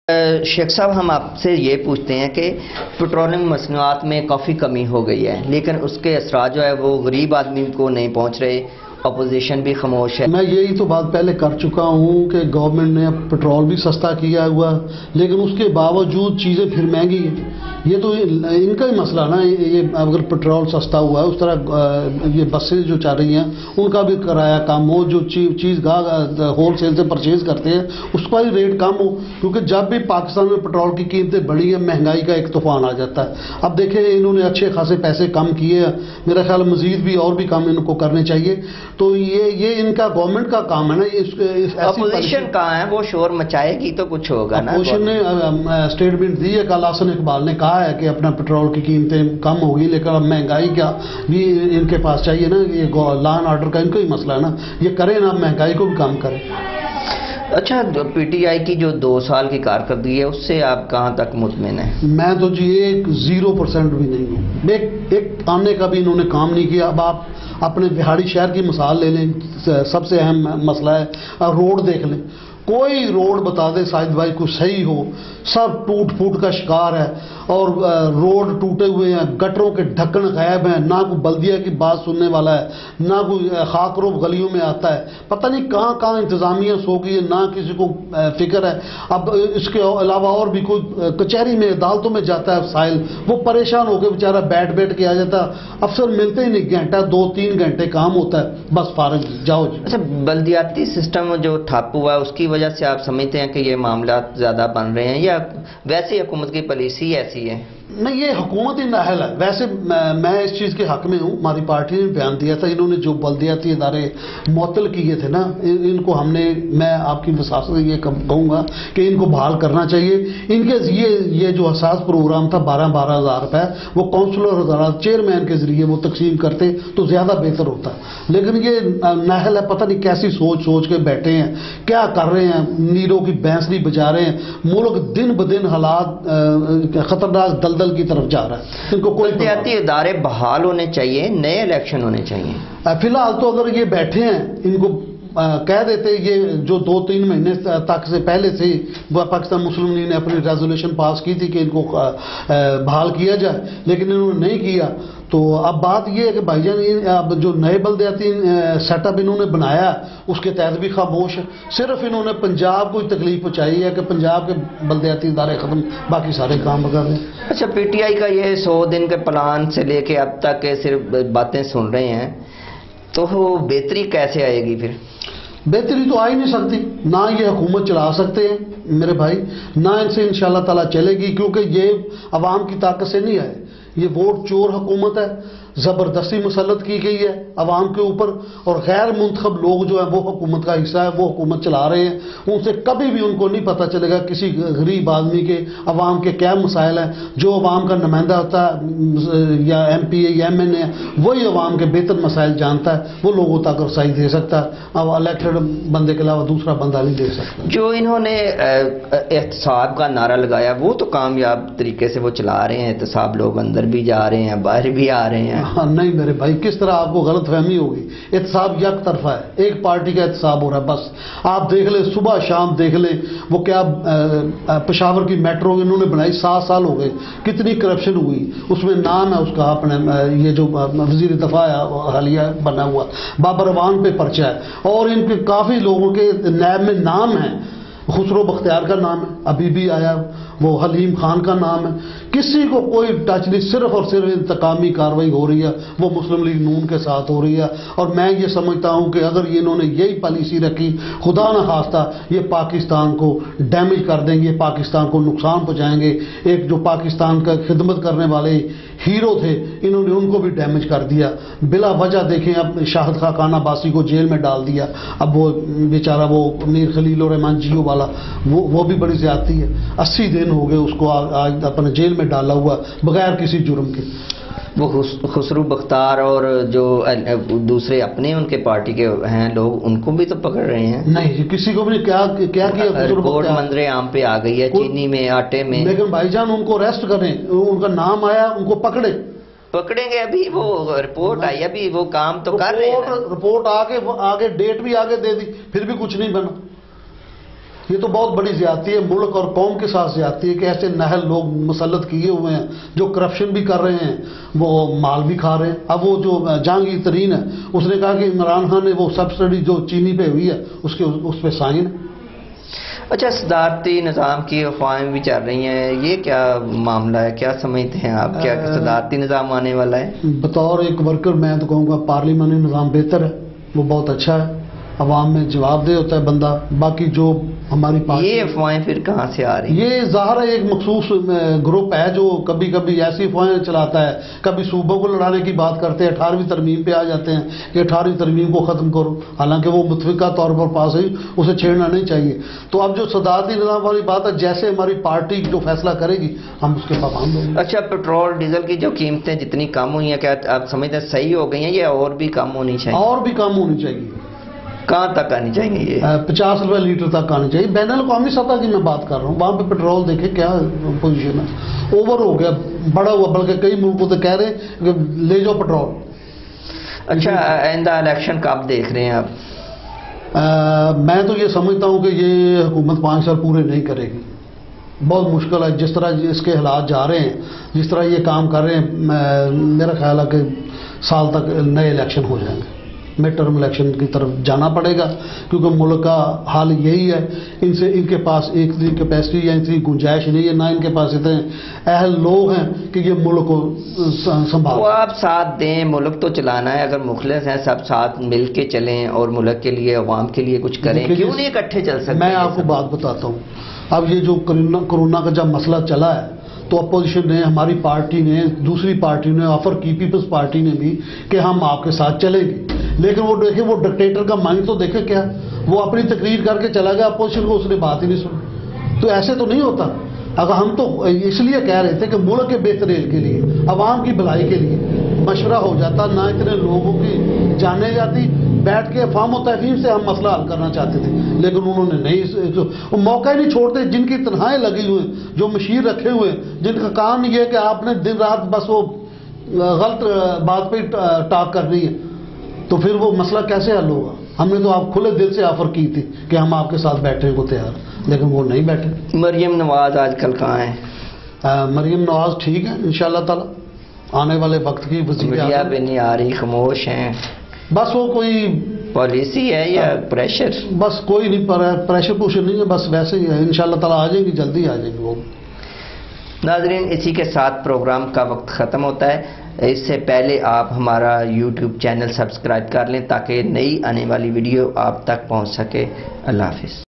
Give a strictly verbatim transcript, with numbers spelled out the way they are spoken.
शेख साहब, हम आपसे ये पूछते हैं कि पेट्रोलियम मसनूआत में काफ़ी कमी हो गई है, लेकिन उसके असरात जो है वो गरीब आदमी को नहीं पहुंच रहे, अपोजिशन भी खामोश है। मैं यही तो बात पहले कर चुका हूँ कि गवर्नमेंट ने पेट्रोल भी सस्ता किया हुआ, लेकिन उसके बावजूद चीज़ें फिर महंगी हैं। ये तो इनका ही मसला ना, ये अगर पेट्रोल सस्ता हुआ है, उस तरह ये बसें जो चल रही हैं उनका भी किराया कम हो, जो चीज़ होल सेल से परचेज करते हैं उसका ही रेट कम हो, क्योंकि जब भी पाकिस्तान में पेट्रोल की कीमतें बढ़ी हैं महंगाई का एक तूफान आ जाता है। अब देखें, इन्होंने अच्छे खासे पैसे कम किए हैं, मेरा ख्याल मजीद भी और भी काम इनको करने चाहिए। तो ये ये इनका गवर्नमेंट का काम है ना। इस अपोजिशन कहाँ है, वो शोर मचाएगी तो कुछ होगा ना। अपोजिशन ने स्टेटमेंट दी है, कल हसन इकबाल ने कहा है कि अपना पेट्रोल की कीमतें कम होगी, लेकिन अब महंगाई क्या भी इनके पास चाहिए ना। ये लॉ एंड ऑर्डर का इनका ही मसला है ना, ये करें ना, महंगाई को भी कम करें। अच्छा, पीटीआई की जो दो साल की कारकर्दगी है उससे आप कहाँ तक मुतमिन हैं? मैं तो जी एक जीरो परसेंट भी नहीं हूँ। एक एक आने का भी इन्होंने काम नहीं किया। अब आप अपने बिहाड़ी शहर की मिसाल ले लें, सबसे अहम मसला है, रोड देख लें। कोई रोड बता दे साजिद भाई कुछ सही हो, सब टूट फूट का शिकार है और रोड टूटे हुए हैं, गटरों के ढक्कन गायब हैं, ना कोई बल्दिया की बात सुनने वाला है, ना कोई खाकरोब गलियों में आता है, पता नहीं कहाँ कहाँ इंतजामिया सो गई है, ना किसी को फिक्र है। अब इसके अलावा और भी कोई कचहरी में अदालतों में जाता है साहिल, वो परेशान होकर बेचारा बैठ बैठ के आ जाता, अफसर मिलते ही नहीं, घंटा दो तीन घंटे काम होता है, बस फारग जाओ। अच्छा, बल्दियाती सिस्टम जो ठप हुआ है उसकी वजह से आप समझते हैं कि ये मामला ज़्यादा बन रहे हैं, या वैसे हुकूमत की पॉलिसी ऐसी है? नहीं, ये हुकूमत ही नाअहल है। वैसे मैं, मैं इस चीज़ के हक में हूँ। हमारी पार्टी ने बयान दिया था, इन्होंने जो बल्दियाती इदारे मुअत्तल किए थे ना, इन, इनको हमने, मैं आपकी वसात से ये कहूँगा कि इनको बहाल करना चाहिए। इनके ये ये जो हसास प्रोग्राम था बारह बारह हज़ार रुपये, वो काउंसलर हज़ार चेयरमैन के जरिए वो तकसीम करते तो ज़्यादा बेहतर होता। लेकिन ये नाअहल है, पता नहीं कैसी सोच सोच के बैठे हैं, क्या कर रहे हैं, नीरों की भैंस नहीं बजा रहे हैं। मुल्क दिन ब दिन हालात खतरनाक दल दल की तरफ जा रहा है। इनको कोई बल्दियाती इदारे बहाल होने चाहिए, नए इलेक्शन होने चाहिए। फिलहाल तो अगर ये बैठे हैं, इनको आ, कह देते ये जो दो तीन महीने तक से पहले से पाकिस्तान मुस्लिम लीग ने अपनी रेजोल्यूशन पास की थी कि इनको बहाल किया जाए, लेकिन इन्होंने नहीं किया। तो अब बात ये है कि भाईजान अब जो नए बल्दियाती सेटअप इन्होंने बनाया उसके तहत भी खामोश है। सिर्फ इन्होंने पंजाब को तकलीफ पहुँचाई है कि पंजाब के बल्दियाती इदारे ख़त्म, बाकी सारे काम बगा दें। अच्छा, पीटीआई का ये सौ दिन के प्लान से लेके अब तक सिर्फ बातें सुन रहे हैं, तो बेहतरी कैसे आएगी? फिर बेहतरी तो आ ही नहीं सकती, ना ये हुकूमत चला सकते हैं मेरे भाई, ना इनसे इंशाल्लाह ताला चलेगी, क्योंकि ये अवाम की ताकत से नहीं आए। ये वोट चोर हुकूमत है, ज़बरदस्ती मुसल्लत की गई है अवाम के ऊपर, और गैर मुंतखब लोग जो है वो हुकूमत का हिस्सा है, वो हुकूमत चला रहे हैं। उनसे कभी भी उनको नहीं पता चलेगा किसी गरीब आदमी के, अवाम के क्या मसाइल हैं। जो अवाम का नुमाइंदा होता है या एम पी ए या एम एन ए, वही अवाम के बेहतर मसाइल जानता है, वो लोगों तक रसाई दे सकता है। अब इलेक्टेड बंदे के अलावा दूसरा बंदा नहीं दे सकता। जो इन्होंने एहतसाब का नारा लगाया वो तो कामयाब तरीके से वो चला रहे हैं, एहतसाब लोग अंदर भी जा रहे हैं, बाहर भी आ रहे हैं। हाँ, नहीं मेरे भाई, किस तरह आपको गलत फहमी होगी। एहतसाब एक तरफा है, एक पार्टी का एहतसाब हो रहा है बस। आप देख ले, सुबह शाम देख ले, वो क्या पेशावर की मेट्रो इन्होंने बनाई, सात साल हो गए, कितनी करप्शन हुई। उसमें नाम है उसका अपने ये जो वजीर दफा हालिया बना हुआ बाबर अवान पे पर्चा है, और इनके काफ़ी लोगों के नैब में नाम है। खुसरो बख्तियार का नाम है, अभी भी आया, वो हलीम खान का नाम है। किसी को कोई टच नहीं, सिर्फ और सिर्फ इंतकामी कार्रवाई हो रही है, वो मुस्लिम लीग नून के साथ हो रही है। और मैं ये समझता हूँ कि अगर इन्होंने यही पॉलिसी रखी, खुदा न खास्ता ये पाकिस्तान को डैमेज कर देंगे, पाकिस्तान को नुकसान पहुँचाएंगे। एक जो पाकिस्तान का खिदमत करने वाले हीरो थे, इन्होंने उनको भी डैमेज कर दिया बिला वजह। देखें, अब शाहिद खान अब्बासी को जेल में डाल दिया, अब वो बेचारा वो मीर खलील और रहमान जियो वाला, वो वो भी बड़ी ज्यादती है। अस्सी दिन हो गए उसको आज अपने जेल में डाला हुआ बगैर किसी जुर्म के। वो खुसरू बख्तार और जो दूसरे अपने उनके पार्टी के हैं लोग, उनको भी तो पकड़ रहे हैं। नहीं, किसी को भी नहीं। क्या क्या किया? रिपोर्ट मंजरे आम पे आ गई है, चीनी में, आटे में। लेकिन भाईजान उनको अरेस्ट करें, उनका नाम आया, उनको पकड़े। पकड़ेंगे, अभी वो रिपोर्ट आई, अभी वो काम तो कर रहे हैं। रिपोर्ट आगे आगे डेट भी आगे दे दी, फिर भी कुछ नहीं बना। یہ تو بہت بڑی زیادتی ہے، ملک اور قوم کے ساتھ زیادتی ہے کہ ایسے نہل لوگ مسلط کیے ہوئے ہیں جو کرپشن بھی کر رہے ہیں، وہ مال بھی کھا رہے ہیں۔ اب وہ جو جہانگیر ترین ہے اس نے کہا کہ عمران خان نے وہ سبسڈی جو چینی پہ ہوئی ہے اس کے اس پہ سائن ہے۔ اچھا، صدارتی نظام کی افواہیں بھی چل رہی ہیں، یہ کیا معاملہ ہے؟ کیا سمجھتے ہیں آپ؟ کیا صدارتی نظام آنے والا ہے؟ بطور ایک ورکر میں تو کہوں گا پارلیمانی نظام بہتر ہے، وہ بہت اچھا ہے، عوام میں جواب دہ ہوتا ہے بندہ۔ باقی جو ہماری پارٹی، یہ افواہیں پھر کہاں سے آ رہی ہیں؟ یہ ظاہر ہے ایک مخصوص گروپ ہے جو کبھی کبھی ایسی افواہیں چلاتا ہے، کبھی صوبوں کو لڑانے کی بات کرتے ہیں، اٹھارہویں ترمیم پہ آ جاتے ہیں کہ اٹھارہویں ترمیم کو ختم کرو، حالانکہ وہ متفقہ طور پر پاس ہے، اسے چھیڑنا نہیں چاہیے۔ تو اب جو صدارتی نظام والی بات ہے، جیسے ہماری پارٹی جو فیصلہ کرے گی ہم اس کے پابند ہوں گے۔ اچھا، پیٹرول ڈیزل کی جو قیمتیں جتنی کم ہوئی ہیں، کیا آپ سمجھتے ہیں صحیح ہو گئی ہیں یا اور بھی کم ہونی چاہیے؟ اور بھی کم ہونی چاہیے، کہاں تک آنی چاہیے؟ یہ پچاس روپے لیٹر تک آنی چاہیے۔ بین الاقوامی سطح کی میں بات کر رہا ہوں، وہاں پہ پیٹرول دیکھیں کیا پوزیشن ہے، اوور ہو گیا، بڑا ہوا، بلکہ کئی ملکوں تو کہہ رہے ہیں کہ لے جاؤ پیٹرول۔ اچھا، آئندہ الیکشن کب دیکھ رہے ہیں آپ؟ میں تو یہ سمجھتا ہوں کہ یہ حکومت پانچ سال پورے نہیں کرے گی، بہت مشکل ہے۔ جس طرح اس کے حالات جا رہے ہیں، جس طرح یہ کام کر رہے ہیں، میرا خیال ہے کہ سال تک نئے الیکشن ہو جائیں گے، مڈ ٹرم الیکشن کی طرف جانا پڑے گا، کیونکہ ملک کا حال یہی ہے۔ ان سے ان کے پاس اتنی کیپیسٹی یا اتنی گنجائش نہیں ہے، نہ ان کے پاس اتنے اہل لوگ ہیں کہ یہ ملک کو سنبھالیں۔ وہ آپ ساتھ دیں، ملک تو چلانا ہے، اگر مخلص ہیں سب ساتھ مل کے چلیں اور ملک کے لیے، عوام کے لیے کچھ کریں، کیوں نہیں اکٹھے چل سکتے؟ میں آپ کو بات بتاتا ہوں، اب یہ جو کرونا کا جب مسئلہ چلا ہے تو اپوزیشن نے، ہماری پارٹی نے، دوسری پارٹی نے آفر کی، پیپلز پارٹی نے بھی، کہ ہم آپ کے ساتھ چلیں گے، لیکن وہ دیکھیں وہ ڈکٹیٹر کا مائنڈ تو دیکھیں کیا، وہ اپنی تقریر کر کے چلا گیا، اپوزیشن کو اس نے بات ہی نہیں سنی۔ تو ایسے تو نہیں ہوتا۔ اگر ہم تو اس لیے کہہ رہے تھے کہ ملک کے بہتری کے لیے، عوام کی بھلائی کے لیے مشورہ ہو جاتا، نہ اتنے لوگوں کی جانیں جاتی، بیٹھ کے فہم و تفہیم سے ہم مسئلہ حل کرنا چاہتے تھے، لیکن انہوں نے نہیں، وہ موقع ہی نہیں چھوڑتے۔ جن کی تنہائیں لگی ہوئے، جو مشیر رکھے ہوئے، جن کا کام یہ ہے کہ آپ نے دن رات بس وہ غلط بات پہ ٹاک کرنی ہے، تو پھر وہ مسئلہ کیسے حل ہوگا؟ ہم نے تو آپ کھلے دل سے آفر کی تھی کہ ہم آپ کے ساتھ بیٹھنے کو تیار، لیکن وہ نہیں بیٹھے۔ مریم نواز آج کل کہاں ہے؟ مریم نواز ٹھیک ہے انشاءاللہ تعالی، آنے والے وقت کی وزیر میڈیا پہ نہیں آ رہی، خاموش ہیں۔ بس وہ کوئی پالیسی ہے یا پریشر؟ بس کوئی نہیں، پریشر پوشر نہیں ہے، بس ویسے ہی ہے، انشاءاللہ تعالی آ جائیں گی، جلدی آ جائیں گی وہ۔ ناظرین، اسی کے ساتھ پروگرام کا وقت ختم ہوتا ہے۔ اس سے پہلے آپ ہمارا یوٹیوب چینل سبسکرائب کر لیں تاکہ نئی آنے والی ویڈیو آپ تک پہنچ سکے۔ اللہ حافظ۔